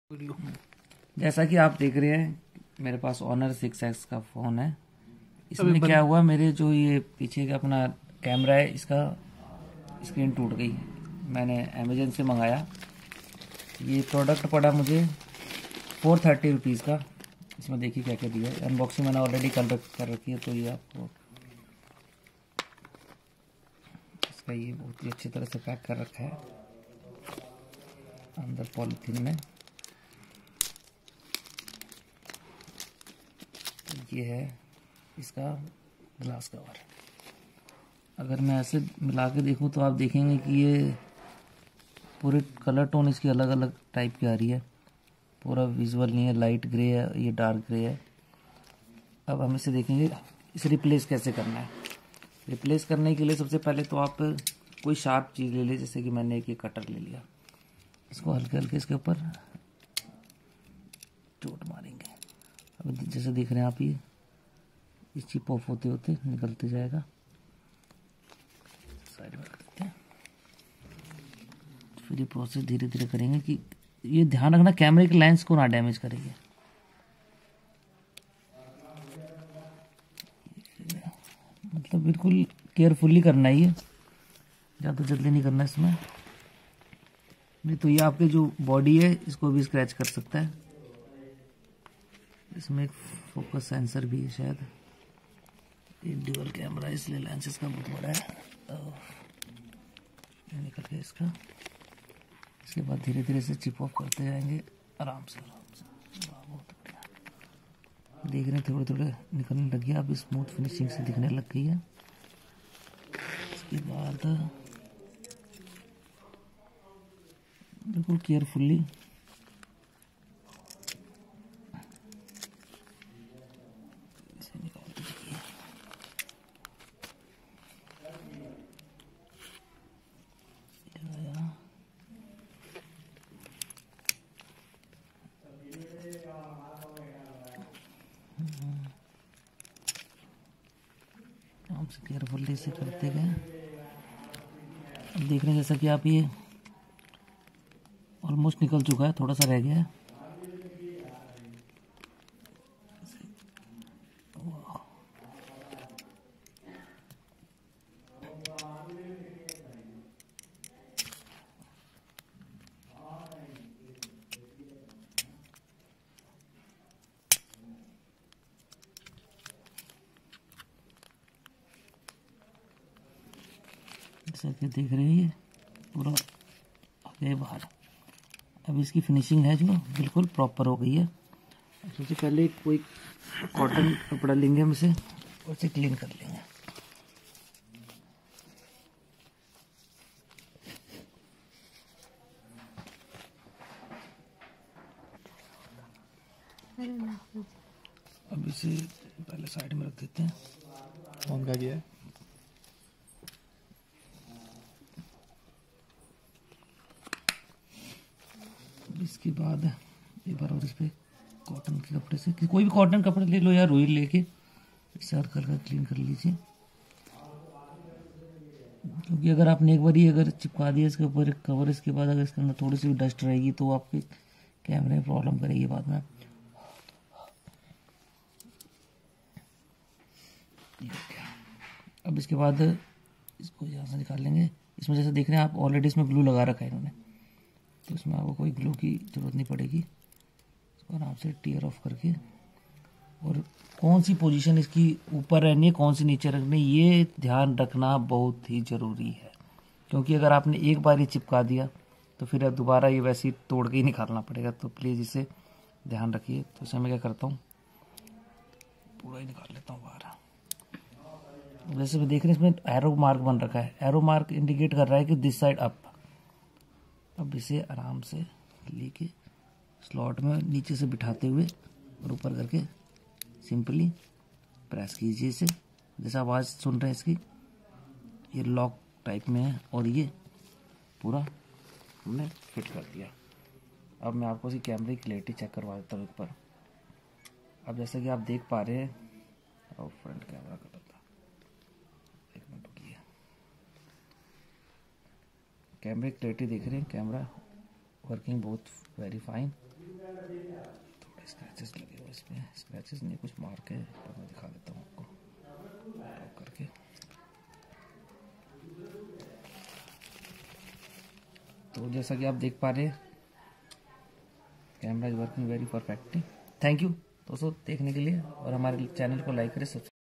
जैसा कि आप देख रहे हैं मेरे पास ऑनर 6X का फ़ोन है। इसमें क्या हुआ, मेरे जो ये पीछे का अपना कैमरा है इसका स्क्रीन टूट गई। मैंने अमेजन से मंगाया। ये प्रोडक्ट पड़ा मुझे 430 रुपीज़ का। इसमें देखिए क्या क्या दिया है। अनबॉक्सिंग मैंने ऑलरेडी कर रखी है, तो ये आपको इसका ये बहुत ही अच्छी तरह से पैक कर रखा है अंदर पॉलीथीन में। ये है इसका ग्लास कवर। अगर मैं ऐसे मिला के देखूं तो आप देखेंगे कि ये पूरे कलर टोन इसकी अलग अलग टाइप की आ रही है। पूरा विजुअल नहीं है, लाइट ग्रे है, ये डार्क ग्रे है। अब हम इसे देखेंगे इसे रिप्लेस कैसे करना है। रिप्लेस करने के लिए सबसे पहले तो आप कोई शार्प चीज़ ले लीजिए, जैसे कि मैंने एक ये कटर ले लिया। इसको हल्के हल्के इसके ऊपर चोट मारेंगे। अब जैसे देख रहे हैं आप, ये चिप ऑफ होते होते निकलते जाएगा। साइड में रख देते हैं। फिर ये प्रोसेस धीरे धीरे करेंगे कि ये ध्यान रखना कैमरे के लेंस को ना डैमेज करेंगे। मतलब बिल्कुल केयरफुली करना है, ये ज़्यादा जल्दी नहीं करना इसमें। नहीं तो ये आपके जो बॉडी है इसको भी स्क्रैच कर सकता है। इसमें एक फोकस सेंसर भी है शायद। ये ड्यूअल कैमरा है इसलिए लेंस इसका बहुत बड़ा है। निकल गया इसका। इसके बाद धीरे धीरे से चिप ऑफ करते जाएंगे आराम से आराम से। बहुत बढ़िया। देख रहे हैं थोड़े थोड़े निकलने लग गया। अब स्मूथ फिनिशिंग से दिखने लग गई है। इसके बाद बिल्कुल केयरफुली इसे निकाल दीजिए। आराम से केयरफुली से करते गए। अब देख रहे हैं जैसा कि आप ये ऑलमोस्ट निकल चुका है, थोड़ा सा रह गया है। जैसा कि देख रहे हैं ये पूरा आ गया बाहर। अब इसकी फिनिशिंग है जो बिल्कुल प्रॉपर हो गई है। सबसे पहले कोई कॉटन कपड़ा लेंगे हम इसे और इसे क्लीन कर लेंगे। अब इसे पहले साइड में रख देते हैं। फोन का किया है। इसके बाद एक बार और इस पे कॉटन के कपड़े से, कोई भी कॉटन कपड़े ले लो या रुई लेके इसे हल्का हल्का क्लीन कर लीजिए। क्योंकि अगर आपने एक बार ही अगर चिपका दिया इसके ऊपर कवर, इसके बाद अगर इसके अंदर थोड़ी सी भी डस्ट रहेगी तो आपके कैमरे में प्रॉब्लम करेगी बाद में। अब इसके बाद इसको यहाँ से निकाल लेंगे। इसमें जैसे देख रहे हैं आप ऑलरेडी इसमें ग्लू लगा रखा है इन्होंने, तो इसमें आपको कोई ग्लू की ज़रूरत नहीं पड़ेगी। इसको आराम से टीयर ऑफ करके, और कौन सी पोजीशन इसकी ऊपर रहनी है कौन सी नीचे रखनी है ये ध्यान रखना बहुत ही ज़रूरी है। क्योंकि अगर आपने एक बार ही चिपका दिया तो फिर दोबारा ये वैसे ही तोड़ के ही निकालना पड़ेगा। तो प्लीज़ इसे ध्यान रखिए। तो इसे मैं क्या करता हूँ, पूरा ही निकाल लेता हूँ बाहर। जैसे भी देख रहे हैं इसमें एरो मार्क बन रखा है। एरो मार्क इंडिकेट कर रहा है कि दिस साइड अप। अब इसे आराम से लेके स्लॉट में नीचे से बिठाते हुए और ऊपर करके सिंपली प्रेस कीजिए इसे। जैसे आवाज़ सुन रहे हैं इसकी, ये लॉक टाइप में है और ये पूरा हमने फिट कर दिया। अब मैं आपको इसी कैमरे की क्लैरिटी चेक करवा देता हूँ ऊपर। अब जैसा कि आप देख पा रहे हैं, और फ्रंट कैमरा कर देता, एक मिनट रुकिए। कैमरे की क्लैरिटी देख रहे हैं, कैमरा वर्किंग बहुत वेरी फाइन। थोड़े स्क्रैचेस लगे हुए इसमें, स्क्रैचेस नहीं कुछ मार्क है, पर मैं दिखा देता हूँ आपको ड्रॉ करके। तो जैसा कि आप देख पा रहे हैं camera is working very perfectly. Thank you दोस्तों देखने के लिए, और हमारे चैनल को लाइक करें, सब्सक्राइब